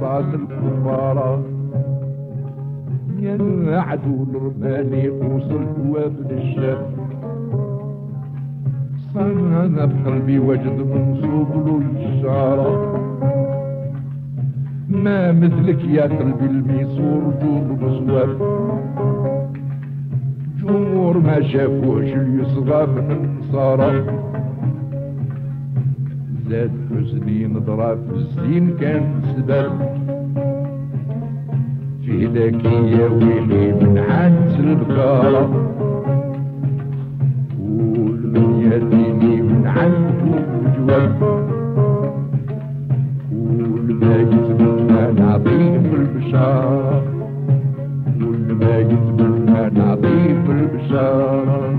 صاد الكفارة يا عدو الرماني وصل وابن الشاب صار انا بقلبي وجد منصوب له الشارة ما مثلك يا قلبي الميسور جور بصواب جمهور ما شافوش اليسرى من النصارى زاد حزني نضرب في الزين كان سبب في ذاكي يا ويلي من عند البكارة قول من يديني من عنده جواب قول ما يتمنى نعطيه في البشارة قول ما يتمنى نعطيه في البشارة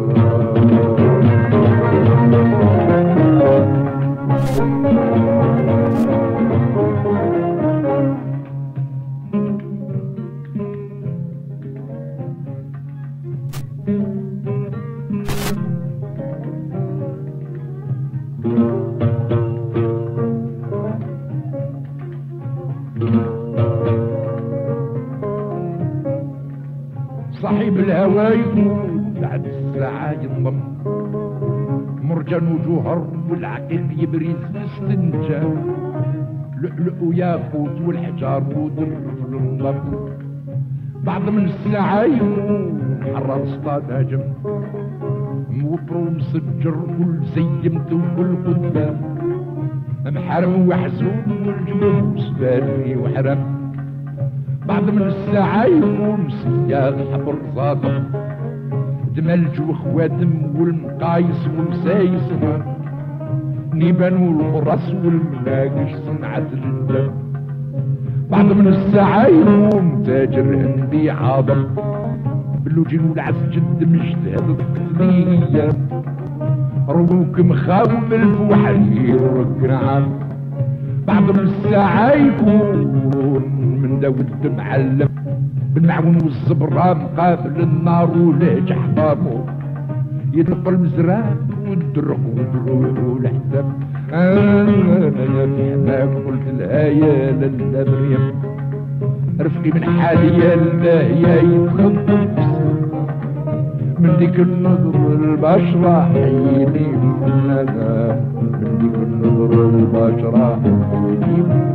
صاحب الهوى يقول بعد الساعة ينضم مرجان وجوهر والعقل يبرز استنجا لؤلؤ وياقوت والحجار ودر في النظم بعد من الساعة يقول حرر صطاد هجم موبر ومسجر كل زيمت وكل قدام محرم وحزون والجبل سبالي وحرم بعد من الساعة يقوم سياغ حبر صادق دملج وخواتم والمقايس والمسايس نيبان والفرس والمناقش صنعة الجدة بعد من الساعة يقوم تاجر هندي عاضم باللوجين والعسجد مجتهد التقليدية روك مخاوم الفوحرير والقنعان بعد من الساعة يكون من داود معلم بالمعون والزبرة مقابل النار ولهج حطامه يدلق المزرعة والدرق والدروع والحساب أنا في حماك قلت لها يا لالا مريم رفقي من حالي يا الله يا يتخطف من ديك النظر البشرة حيني من هذا من ديك النظر البشرة حيني من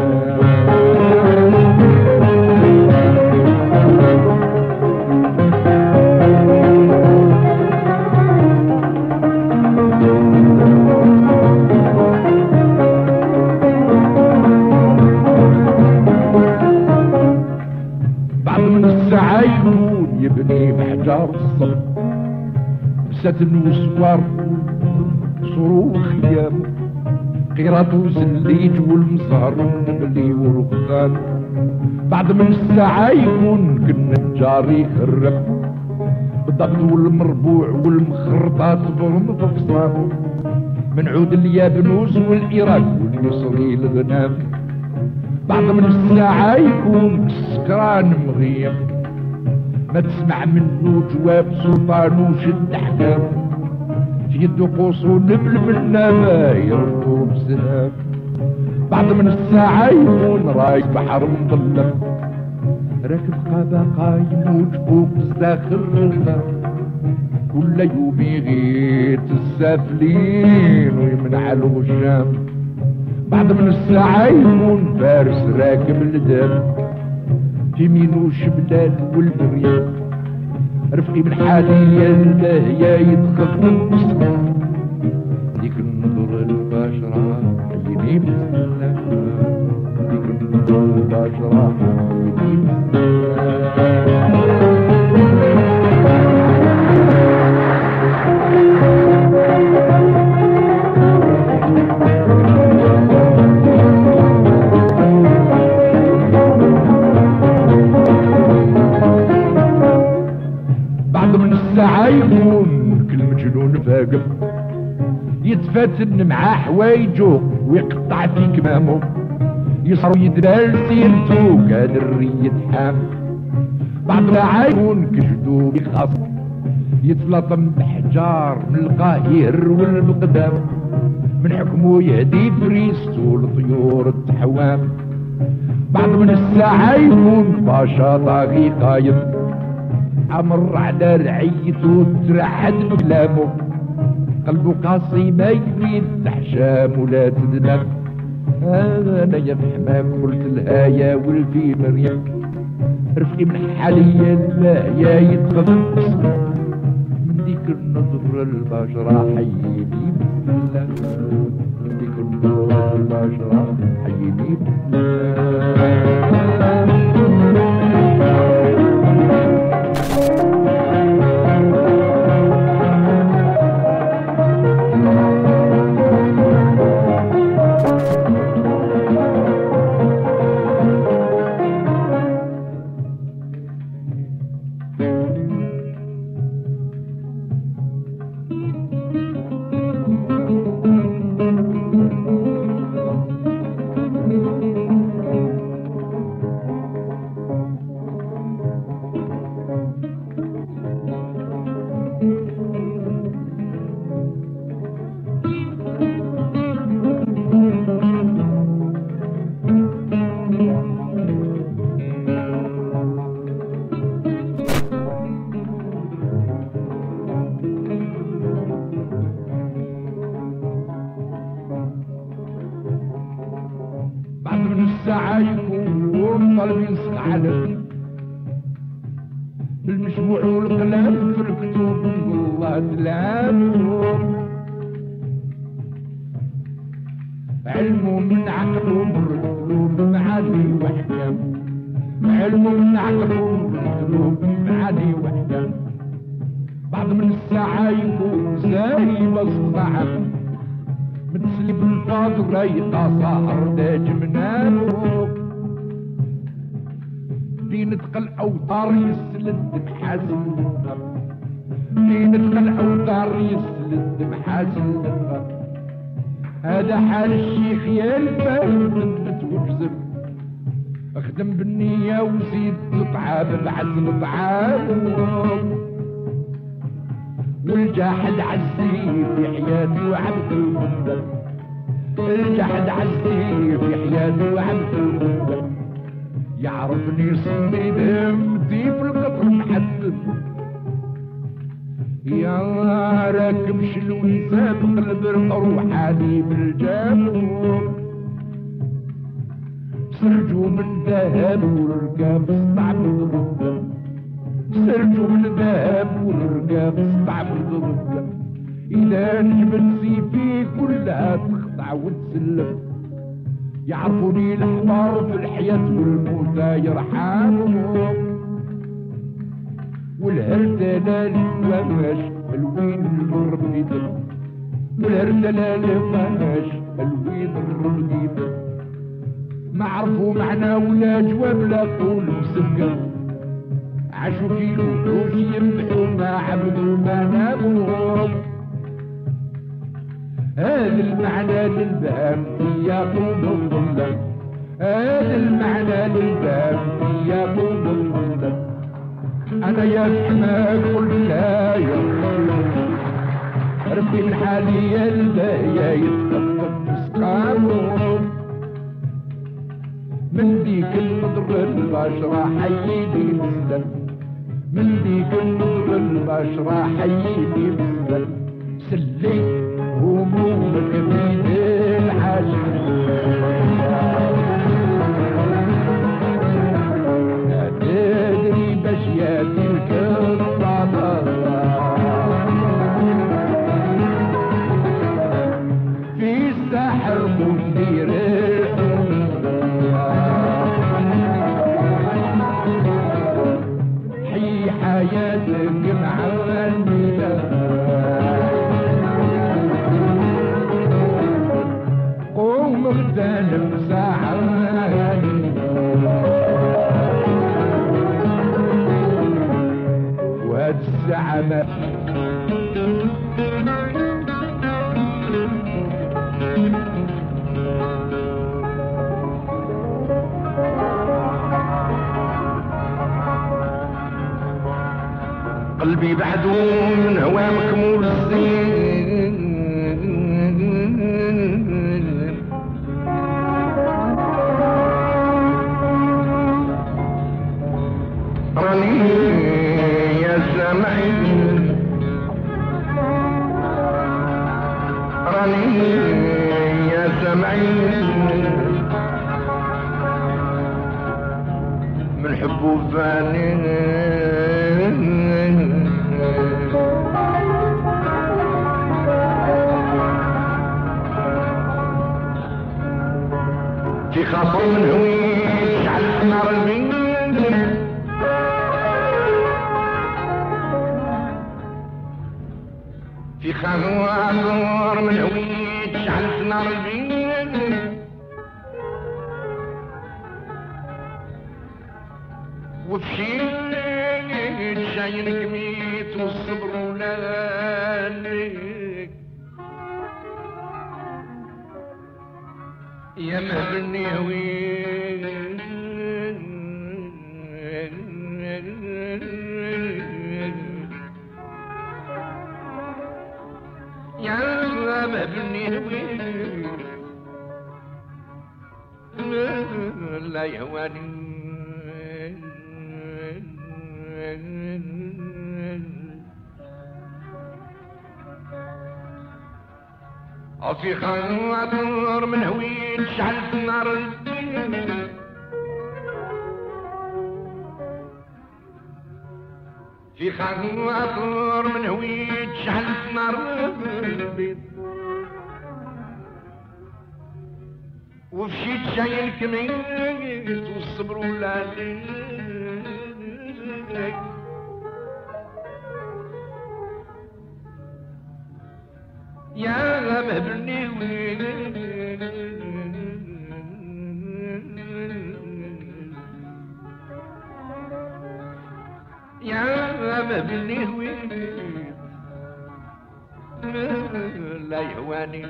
بعد من الساعة يكون يبني بحجار الصبر ستن وسوار صروخ خيام قيراط وزليج والمزهر والنبلي والرخان بعد من الساعة يكون كالنجار يخرب بالضبط والمربوع والمخرطات برمض فصام من عود اليابنوز والإيراك واليسري الغنام بعد من الساعة يكون السكران مغيم ما تسمع منه جواب سلطان وشد حكام في يده قوس ونبل منا ما يردو بسلام بعد من الساعة يكون رايق بحر مظلم راكب قابا قايم وجبوك داخل الغنم كل يوم يغيت السافلين ويمنع الغشام بعد من الساعة يكون فارس راكب الدم يمين وشملال والمريم رفقي من حالي يا الله يا يتخطف بسمع ديك النظر البشرة حيني بسمع ديك النظر البشرة حيني يكون كل مجنون فاقم يتفاتن مع حوايجو ويقطع في كمامه يصر يدلال سيرتو قادر يتحام بعد ما يكون كجدو يخاف يتلطم بحجار من القاهر والمقدام من حكمه يهدي فريستو لطيور التحوام بعد من الساعة يكون باشا طاغي قايم عمر على رعيته ترحد بكلامه قلبه قاسي ما يريد تحشام ولا تدمم انا يا محماك قلت لها يا ولدي مريم رفقي من حاليا لا يا يتخفف من ديك النظرة البشرة حييني بالله من ديك النظرة البشرة حييني الساعة يكون طلب ينسق على بالمشروع والقلم في الكتب والله تلعبهم علمه من عقله بالقلوب معاني وحدة علمه من عقله بالقلوب معاني وحدة بعد من الساعة يكون زي بصبعه متسلي بالفاضل رايقة صاحر تاج منامه دين تقل أوتار يسلد محاسن دين تقل أوتار يسلد محاسن هذا حال الشيخ يا الفهم وجزم اخدم بالنية وزيد طعام بعزم طعامه والجاحد عزي في حياتي وعبد المندل الجاحد عزي في حياتي وعبد المندل يعرفني صدري بهمتي في القطر محدد يا راكب شلوي سابق البرق روحاني بالجامع سرجوا من ذهب والرقاب صعب الرقاب سرجوا من ذهب والرقاب صعب الرقاب إذا نجبت سيفي كلها تخضع وتسلم يعرفوني الحمار في الحياة والموتى يرحمهم والهردلة الفواش الوين الرب يدل والهردلة الفواش الوين الرب يدل ما عرفوا معنى ولا جواب لا قول مسكر عاشوا كيلو فلوس ينبحوا ما عبدوا ما ناموا هذا المعنى للبهم يا طول الظلم هذا المعنى للبهم يا طول الظلم انا يا محمد قلت لا يا ربي من حالي يا البايا يتخفف مسقامه من ديك النظر البشرة حييني مسلم من ديك النظر البشرة حييني مسلم سلي همومك بيد الحشر لا تدري باش ياتيك الطبع في السحر مدير حي حياتك مع الميلاد مختلف ساعة وهاد الساعة ما قلبي بعدو من هوا مكمول الزين نحبو فاني في خاطر من هويش على نار البين في خاطر من هويش على نار البين وفشيت شاين كميت والصبر ولانك يا مهبني هوين يا مهبني هوين لا يهواني في خاطر من هويت شعلت نار الدين في خاطر من هويت شعلت نار الدين وفشيت شايل كميت والصبر ولادي يا مهبني وين يا مهبني وين لا يهواني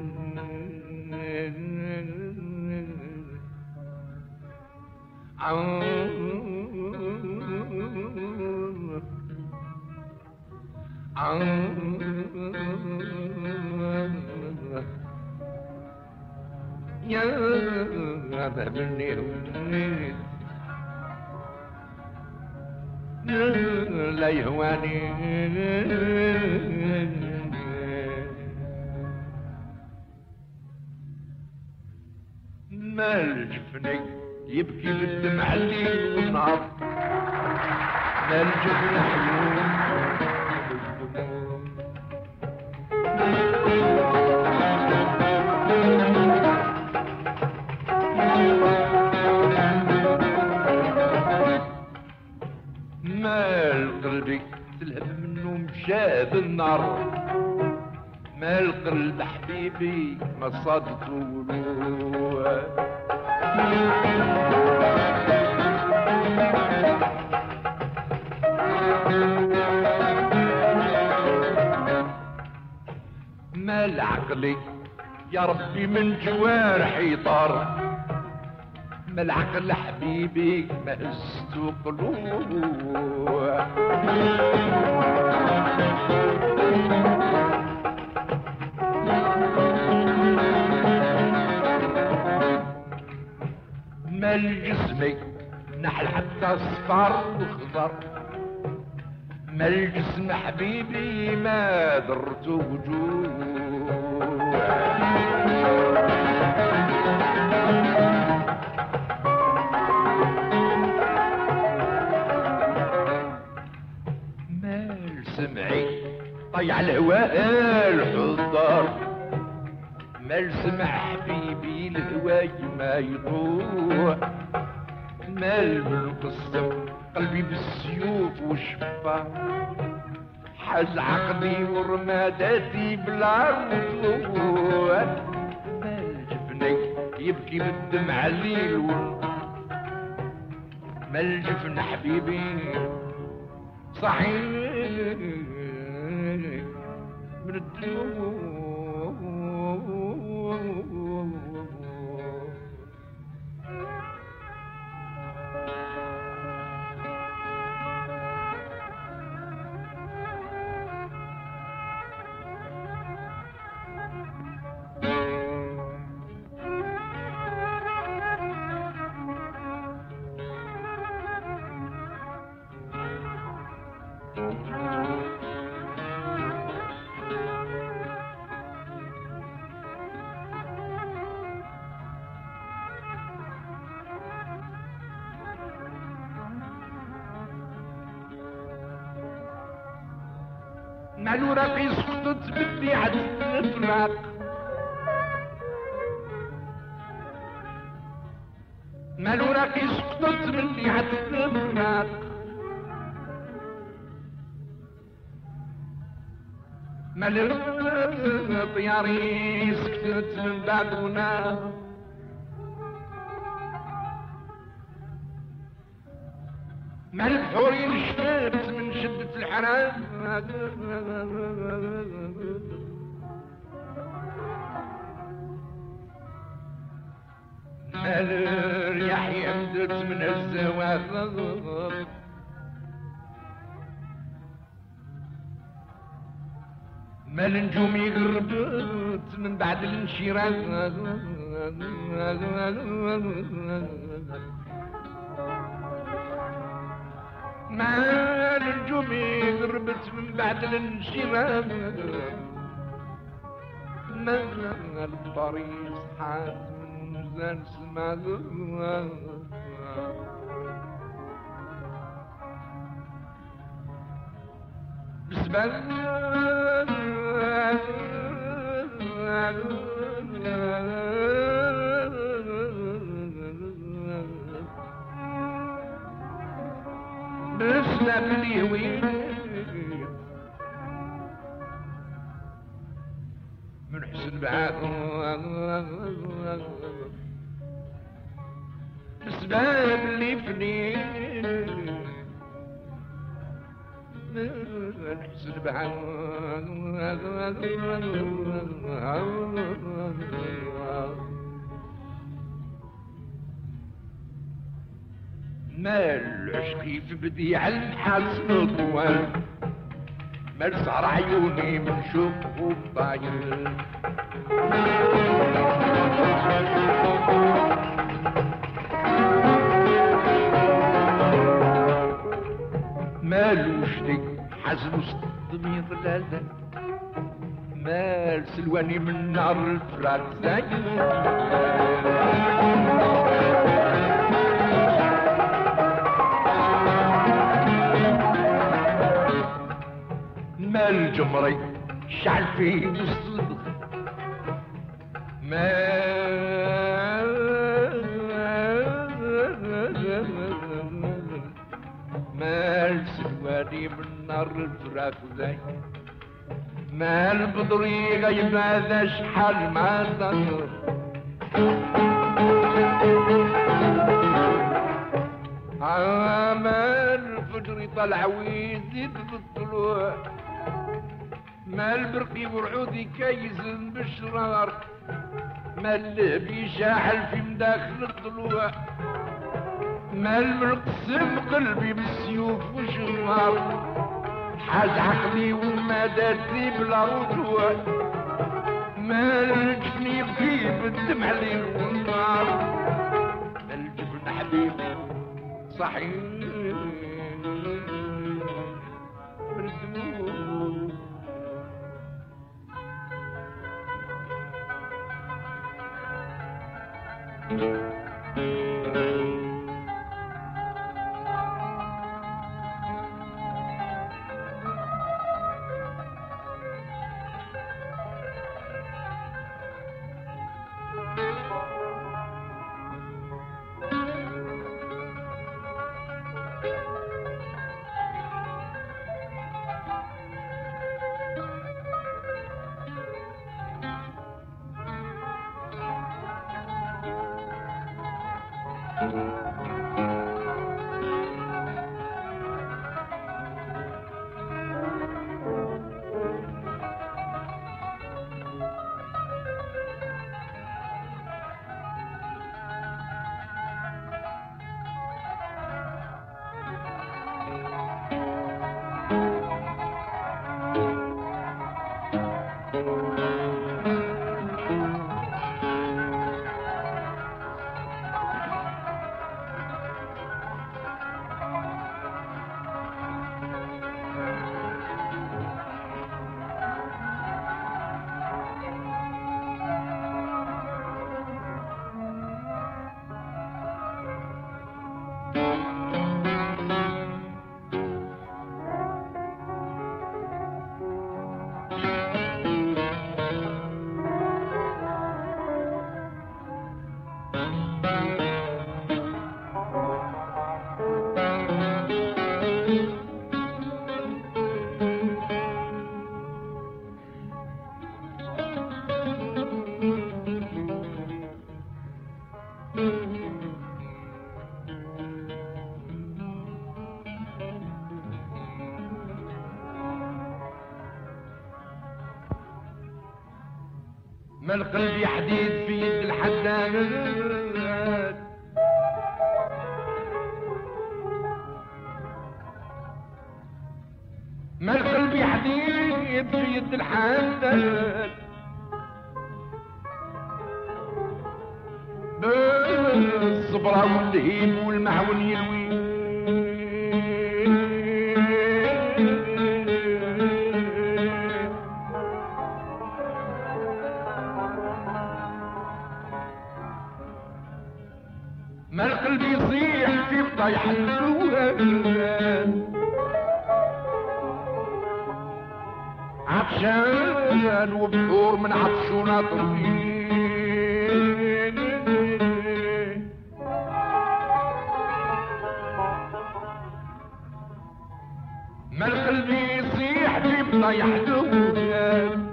يا مهبني وين لا يهواني مال جفني يبكي بالدمع الليل والنهار مال جفن حلول مال قلبي تلهب منه مشاب النار مال قلب حبيبي ما صادته مال عقلي يا ربي من جوارحي طار ما العقل حبيبي ما هزتو قلوب مال جسمي نحل حتى صفار وخضر مال جسم حبيبي ما درتو وجوه مال سمعي طيع الهواء الحضار مال سمع حبيبي الهواي ما يطوع مال بالقسم قلبي بالسيوف والشفا حاز عقلي ورماداتي بلا وضوء مال جفني يبكي بالدمع الليل مال جفن حبيبي صحيح من الدموع مالو راقي سقطت بدي عد الفراق مالو راقي سقطت بدي عد الفراق مال طياري سكتت من بعدنا مال الحورين شفت من شدة الحرام مال الرياح يمدت من الزواغ مال نجومي قربت من بعد الانشراح مال نجومي قربت من بعد الانشراح مال الطريق صحات من زان سما بسنا باليوين من حسن بعاد بسباب اللي فنين نحسن بعاد مال عشقي في بديع الحسن طوال مال صار عيوني من شوق وطاير مال وشتي حزن وسط ضمير لا مال سلواني من نار الفراق زايد مال جمري شعل فيه وسط مال سلواني من نار الفراق زي مال بدري غيب هذا شحال ما ضر مال فجري طلع ويزيد بالطلوع مال برقي ورعودي كيزن بالشرار مال لهبي شاحل في مداخل الضلوع مال مقسم قلبي بالسيوف وشمار حاز عقلي وما دارتي بلا رجوع مال جفني يبكي بالدمع ليل والنار مال جبن حبيبي صحيح بالدموع ما القلب حديد في يد الحداد، ما القلب حديد في يد الحداد، بالصبرة واللهيب والمعون يلوي ما القلب يصيح في بطيح الزوال، عطشان وبحور من عطشو ناطرين، ما القلب يصيح في بطيح الزوال،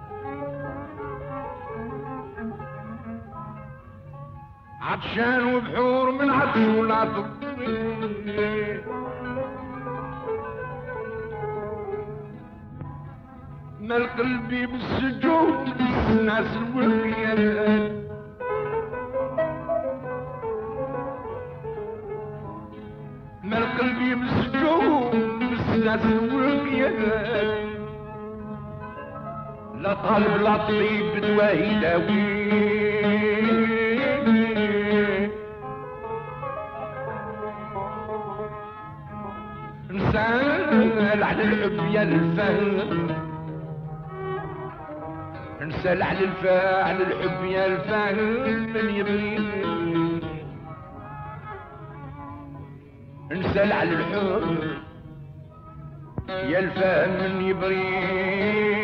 عطشان وبحور من عطشو ناطرين، ما القلب بالسجود الناس الوقيان، ما القلب بالسجود الناس الوقيان، لا طالب لا طبيب بدواه يداوي، نسال على الحب يا الفهم، نسال على الفاعل الحب يا الفهم من يبغي، نسال على الحب يا الفهم من يبغي،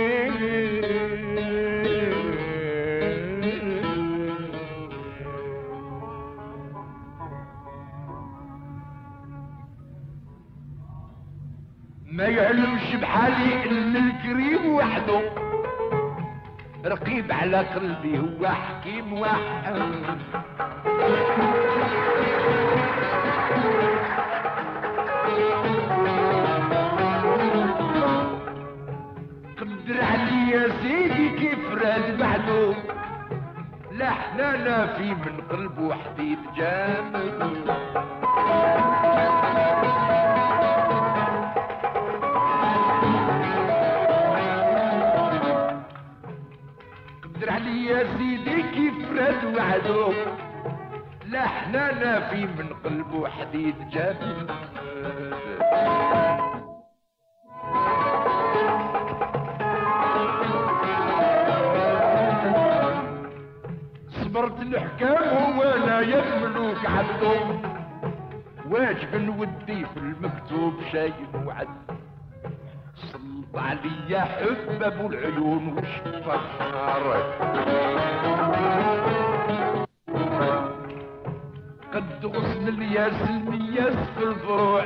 ما يعلمش بحالي الا الكريم وحده، رقيب على قلبي هو حكيم واحد، قدر علي يا سيدي كيف راد بعده، لا حنانا في من قلبه حديد جامد، قدر علي يا سيدي كيف راد وعده، لا حنانا في من قلبه حديد جامد، صبرت الحكام وانا يا الملوك عبدهم، واجب نودي في المكتوب شاي وعد، سلط عليا حب ابو العيون وشفر قد غصن الياس المياس في الفروع،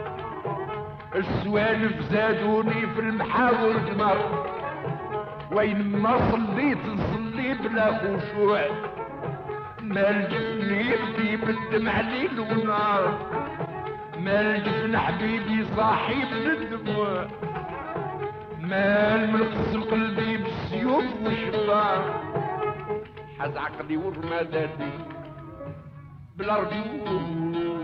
السوالف زادوني في المحاور جمر، وين ما صليت نصلي بلا خشوع، ما الجفن يبكي بالدمع ليل ونار، ما الجفن حبيبي صاحي بالدموع، ما الملقس قلبي بالسيوف والشطار، حز عقلي ورماداتي بلا رجوع،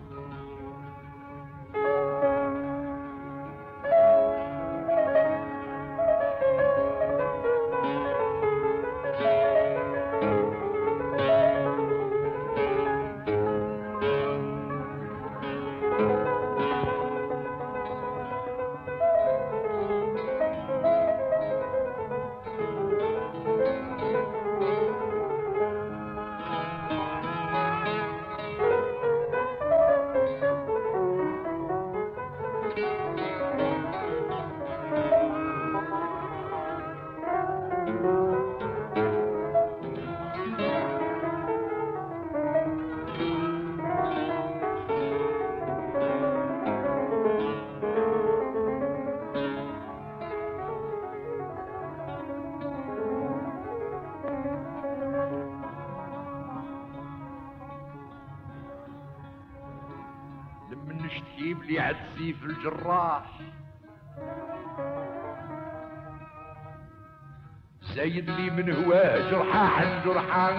تجيب لي عد سيف الجراح، زايد لي من هواه جرحى عن جرحى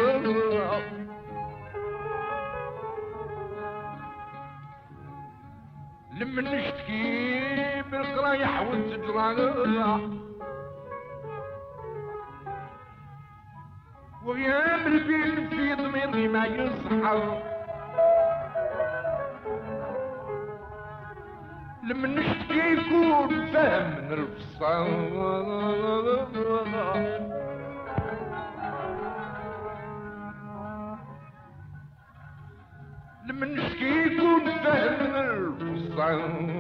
لما نشتكي بالقرايح والتجرى وغياب البين في ضميري ما يصحى لما نشتكي يكون فاهم من الفصال لما نشتكي يكون فاهم من الفصال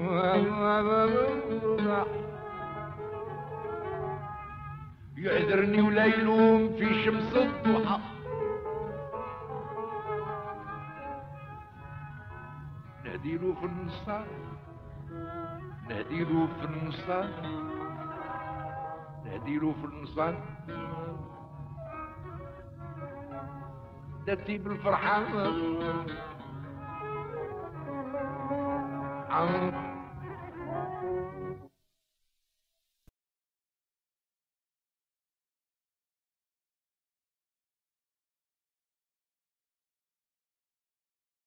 يعذرني ولا يلوم في شمس الضحى نهديلو في النصار نهديلو في النصار نهديلو في النصار درتي بالفرحة